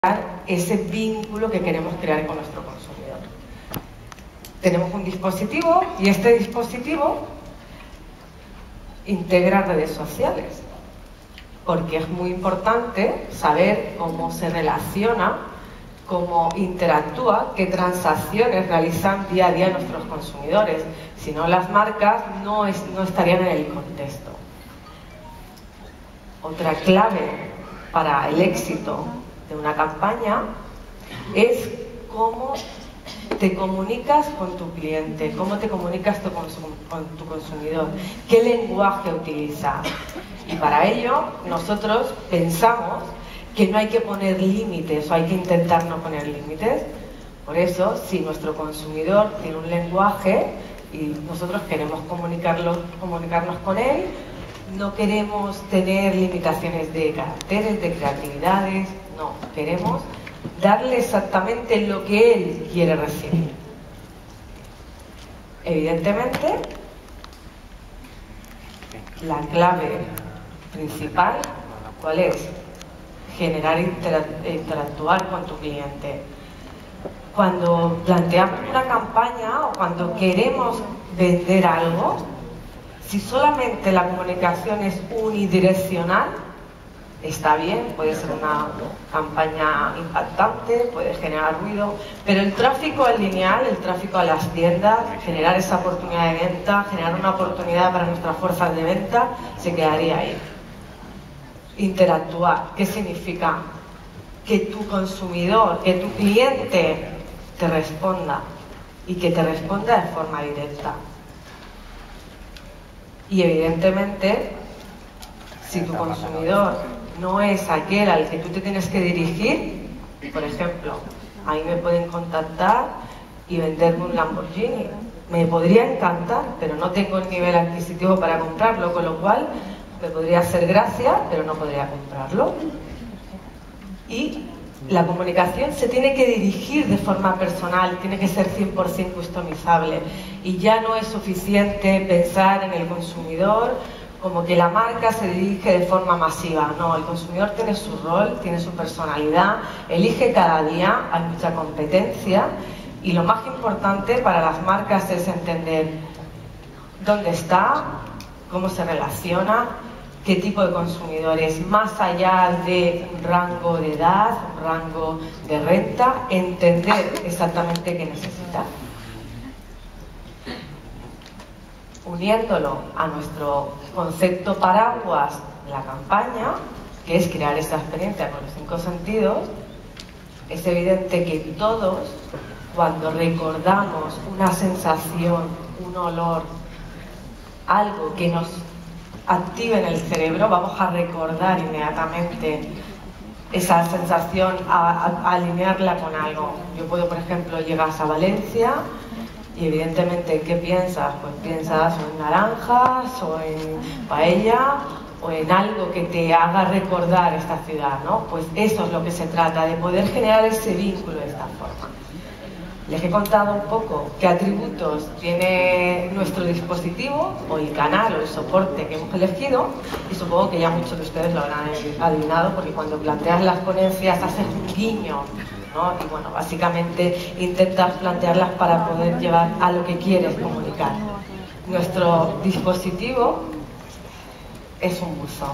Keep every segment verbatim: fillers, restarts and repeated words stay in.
ese vínculo que queremos crear con nuestro consumidor. Tenemos un dispositivo y este dispositivo integra redes sociales, porque es muy importante saber cómo se relaciona, cómo interactúa, qué transacciones realizan día a día nuestros consumidores. Si no, las marcas no, es, no estarían en el contexto. Otra clave para el éxito de una campaña es cómo te comunicas con tu cliente, cómo te comunicas tu consum- con tu consumidor, qué lenguaje utilizas. Y para ello nosotros pensamos que no hay que poner límites o hay que intentar no poner límites. Por eso, si nuestro consumidor tiene un lenguaje y nosotros queremos comunicarlo, comunicarnos con él, no queremos tener limitaciones de caracteres, de creatividades, no, queremos darle exactamente lo que él quiere recibir. Evidentemente, la clave principal, ¿cuál es? Generar interac- interactuar con tu cliente. Cuando planteamos una campaña o cuando queremos vender algo, si solamente la comunicación es unidireccional, está bien, puede ser una campaña impactante, puede generar ruido, pero el tráfico lineal, el tráfico a las tiendas, generar esa oportunidad de venta, generar una oportunidad para nuestras fuerzas de venta, se quedaría ahí. Interactuar, ¿qué significa? Que tu consumidor, que tu cliente te responda y que te responda de forma directa. Y evidentemente, si tu consumidor no es aquel al que tú te tienes que dirigir, por ejemplo, a mí me pueden contactar y venderme un Lamborghini. Me podría encantar, pero no tengo el nivel adquisitivo para comprarlo, con lo cual me podría hacer gracia, pero no podría comprarlo. Y la comunicación se tiene que dirigir de forma personal, tiene que ser cien por cien customizable. Y ya no es suficiente pensar en el consumidor como que la marca se dirige de forma masiva. No, el consumidor tiene su rol, tiene su personalidad, elige cada día, hay mucha competencia y lo más importante para las marcas es entender dónde está, cómo se relaciona, qué tipo de consumidores, más allá de un rango de edad, un rango de renta, entender exactamente qué necesita. Uniéndolo a nuestro concepto paraguas de la campaña, que es crear esa experiencia con los cinco sentidos, es evidente que todos, cuando recordamos una sensación, un olor, algo que nos active en el cerebro, vamos a recordar inmediatamente esa sensación, a, a, a alinearla con algo. Yo puedo, por ejemplo, llegar a Valencia y evidentemente, ¿qué piensas? Pues piensas o en naranjas, o en paella, o en algo que te haga recordar esta ciudad, ¿no? Pues eso es lo que se trata, de poder generar ese vínculo de esta forma. Les he contado un poco qué atributos tiene nuestro dispositivo, o el canal, o el soporte que hemos elegido, y supongo que ya muchos de ustedes lo habrán adivinado, porque cuando planteas las ponencias haces un guiño, ¿no? Y bueno, básicamente intentas plantearlas para poder llevar a lo que quieres comunicar. Nuestro dispositivo es un buzón.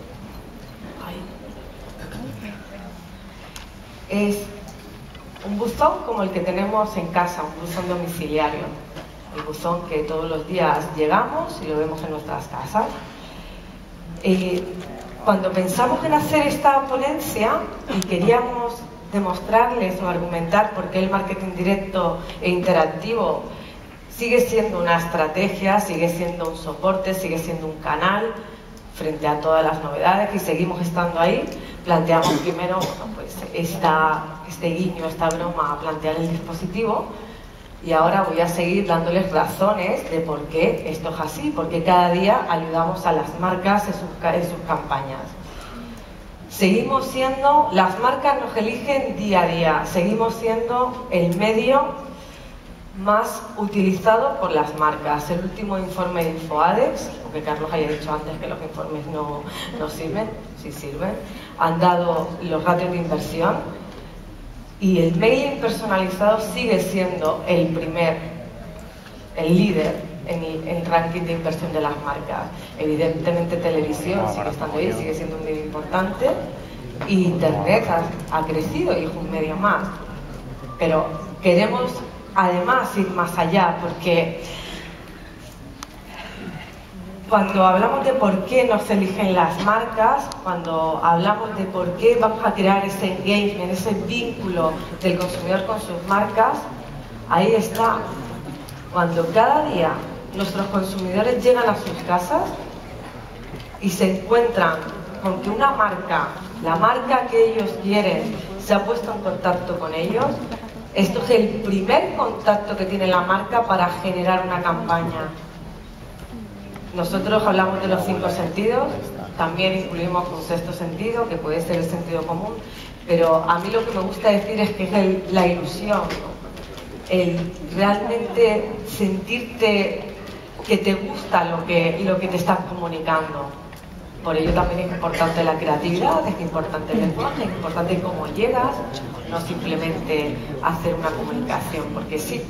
Es un buzón como el que tenemos en casa, un buzón domiciliario. El buzón que todos los días llegamos y lo vemos en nuestras casas. Eh, cuando pensamos en hacer esta ponencia y queríamos demostrarles o argumentar por qué el marketing directo e interactivo sigue siendo una estrategia, sigue siendo un soporte, sigue siendo un canal frente a todas las novedades y seguimos estando ahí, planteamos primero, bueno, pues esta, este guiño, esta broma a plantear el dispositivo, y ahora voy a seguir dándoles razones de por qué esto es así, porque cada día ayudamos a las marcas en sus, en sus campañas. Seguimos siendo, las marcas nos eligen día a día, seguimos siendo el medio más utilizado por las marcas. El último informe de InfoAdex, aunque Carlos haya dicho antes que los informes no, no sirven, sí sirven, han dado los ratios de inversión Y el mailing personalizado sigue siendo el primer, el líder en el, en el ranking de inversión de las marcas. Evidentemente televisión sigue estando ahí, sigue siendo un medio importante, y internet ha, ha crecido y es un medio más. Pero queremos además ir más allá, porque cuando hablamos de por qué nos eligen las marcas, cuando hablamos de por qué vamos a crear ese engagement, ese vínculo del consumidor con sus marcas, ahí está. Cuando cada día nuestros consumidores llegan a sus casas y se encuentran con que una marca, la marca que ellos quieren, se ha puesto en contacto con ellos, esto es el primer contacto que tiene la marca para generar una campaña. Nosotros hablamos de los cinco sentidos, también incluimos un sexto sentido, que puede ser el sentido común, pero a mí lo que me gusta decir es que es el, la ilusión, el realmente sentirte que te gusta lo que, lo que te están comunicando. Por ello también es importante la creatividad, es importante el lenguaje, es importante cómo llegas, no simplemente hacer una comunicación, porque sí.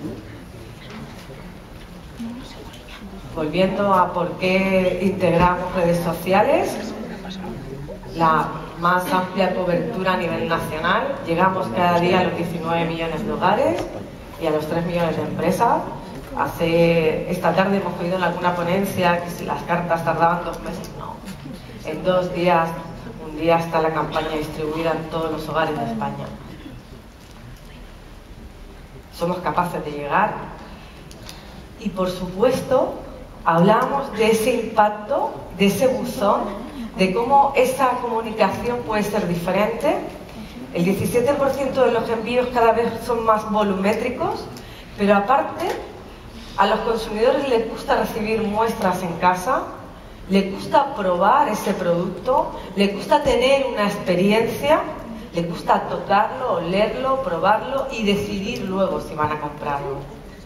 Volviendo a por qué integramos redes sociales, la más amplia cobertura a nivel nacional, llegamos cada día a los diecinueve millones de hogares y a los tres millones de empresas. Hace, esta tarde hemos oído en alguna ponencia que si las cartas tardaban dos meses, no. En dos días, un día está la campaña distribuida en todos los hogares de España. Somos capaces de llegar y, por supuesto, hablamos de ese impacto, de ese buzón, de cómo esa comunicación puede ser diferente. El diecisiete por ciento de los envíos cada vez son más volumétricos, pero aparte, a los consumidores les gusta recibir muestras en casa, les gusta probar ese producto, les gusta tener una experiencia, les gusta tocarlo, olerlo, probarlo y decidir luego si van a comprarlo.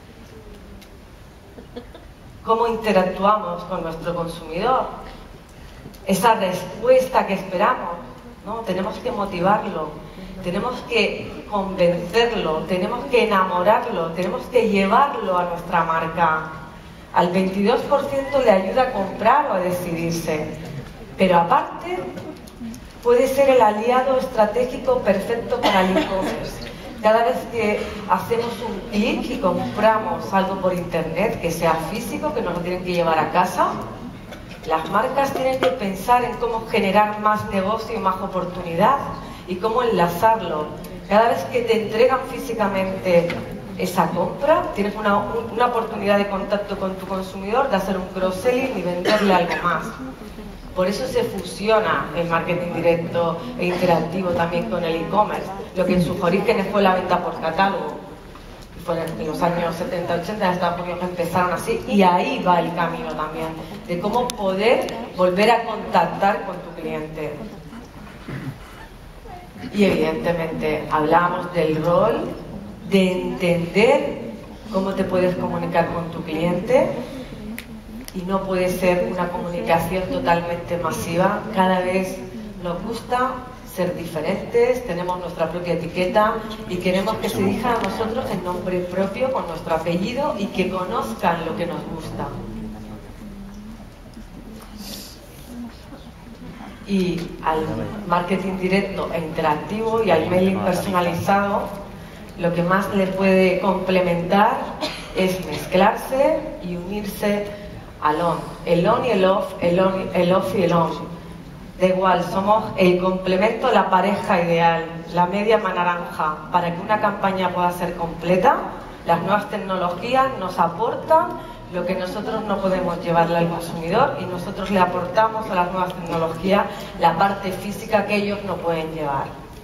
¿Cómo interactuamos con nuestro consumidor? Esa respuesta que esperamos, ¿no? Tenemos que motivarlo, tenemos que convencerlo, tenemos que enamorarlo, tenemos que llevarlo a nuestra marca. Al veintidós por ciento le ayuda a comprar o a decidirse, pero aparte puede ser el aliado estratégico perfecto para el e-commerce. Cada vez que hacemos un clic y compramos algo por internet, que sea físico, que nos lo tienen que llevar a casa, las marcas tienen que pensar en cómo generar más negocio y más oportunidad y cómo enlazarlo. Cada vez que te entregan físicamente esa compra, tienes una, una oportunidad de contacto con tu consumidor, de hacer un cross-selling y venderle algo más. Por eso se fusiona el marketing directo e interactivo también con el e-commerce, lo que en sus orígenes fue la venta por catálogo. Fue en los años setenta ochenta en Estados Unidos empezaron así, y ahí va el camino también, de cómo poder volver a contactar con tu cliente. Y evidentemente hablamos del rol de entender cómo te puedes comunicar con tu cliente. Y no puede ser una comunicación totalmente masiva. Cada vez nos gusta ser diferentes, tenemos nuestra propia etiqueta y queremos que se diga a nosotros el nombre propio con nuestro apellido y que conozcan lo que nos gusta. Y al marketing directo e interactivo y al mailing personalizado, lo que más le puede complementar es mezclarse y unirse al on, el on y el off, el, on, el off y el on. Da igual, somos el complemento, la pareja ideal, la media naranja. Para que una campaña pueda ser completa, las nuevas tecnologías nos aportan lo que nosotros no podemos llevarle al consumidor y nosotros le aportamos a las nuevas tecnologías la parte física que ellos no pueden llevar.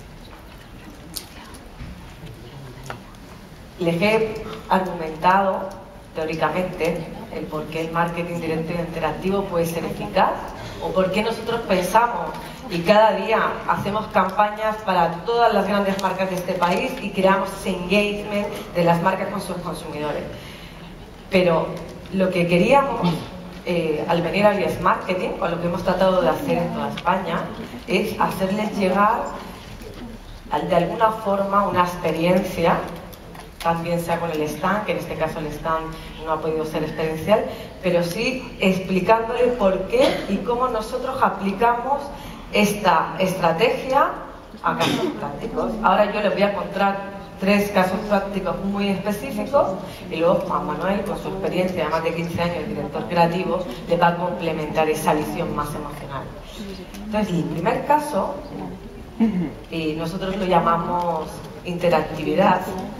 Les he argumentado teóricamente el por qué el marketing directo e interactivo puede ser eficaz, o por qué nosotros pensamos y cada día hacemos campañas para todas las grandes marcas de este país y creamos ese engagement de las marcas con sus consumidores. Pero lo que queríamos eh, al venir a Yes Marketing, o lo que hemos tratado de hacer en toda España, es hacerles llegar de alguna forma una experiencia, también sea con el stand, que en este caso el stand no ha podido ser experiencial, pero sí explicándole por qué y cómo nosotros aplicamos esta estrategia a casos prácticos. Ahora yo les voy a contar tres casos prácticos muy específicos y luego Juan Manuel, con su experiencia de más de quince años de director creativo, le va a complementar esa visión más emocional. Entonces, el primer caso, y nosotros lo llamamos interactividad,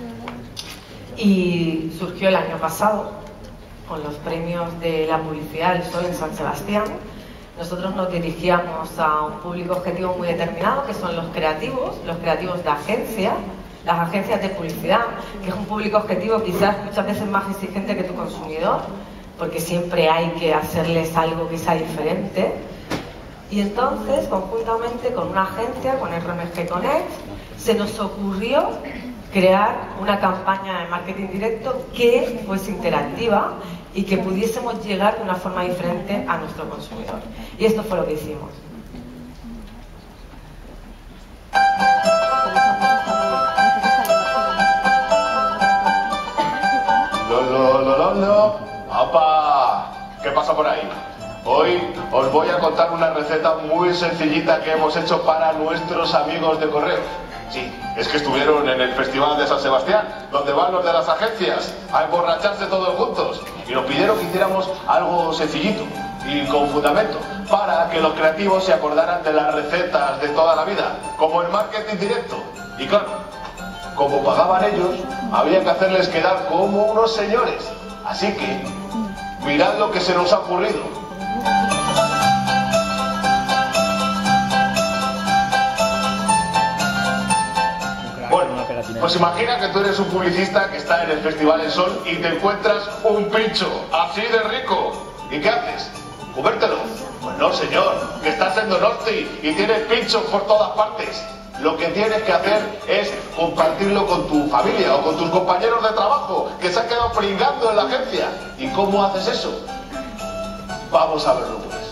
y surgió el año pasado con los premios de la publicidad del Sol en San Sebastián. Nosotros nos dirigíamos a un público objetivo muy determinado, que son los creativos, los creativos de agencia, las agencias de publicidad, que es un público objetivo quizás muchas veces más exigente que tu consumidor, porque siempre hay que hacerles algo que sea diferente. Y entonces, conjuntamente con una agencia, con R M G Connect, se nos ocurrió crear una campaña de marketing directo que fuese interactiva y que pudiésemos llegar de una forma diferente a nuestro consumidor. Y esto fue lo que hicimos. Lolo, lolo, lolo. ¡Apa! ¿Qué pasa por ahí? Hoy os voy a contar una receta muy sencillita que hemos hecho para nuestros amigos de correo. Sí, es que estuvieron en el Festival de San Sebastián, donde van los de las agencias a emborracharse todos juntos, y nos pidieron que hiciéramos algo sencillito y con fundamento, para que los creativos se acordaran de las recetas de toda la vida, como el marketing directo. Y claro, como pagaban ellos, había que hacerles quedar como unos señores. Así que, mirad lo que se nos ha ocurrido. Bueno, pues imagina que tú eres un publicista que está en el Festival del Sol y te encuentras un pincho así de rico. ¿Y qué haces? ¿Comértelo? Pues no, señor, que estás en Donosti y tienes pinchos por todas partes. Lo que tienes que hacer es compartirlo con tu familia o con tus compañeros de trabajo que se han quedado pringando en la agencia. ¿Y cómo haces eso? Vamos a verlo pues.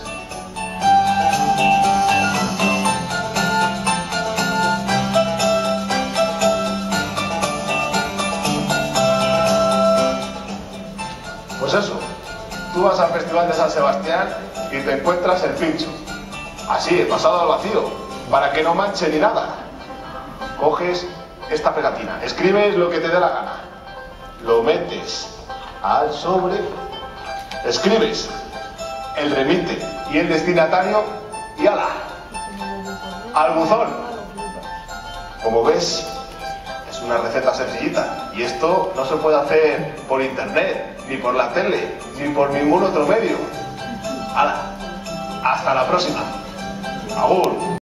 Pues eso, tú vas al Festival de San Sebastián y te encuentras el pincho. Así, pasado al vacío, para que no manche ni nada. Coges esta pegatina, escribes lo que te dé la gana, lo metes al sobre, escribes el remite y el destinatario y ¡ala! Al buzón. Como ves, es una receta sencillita y esto no se puede hacer por internet, ni por la tele, ni por ningún otro medio. ¡Hala! Hasta la próxima. Agur.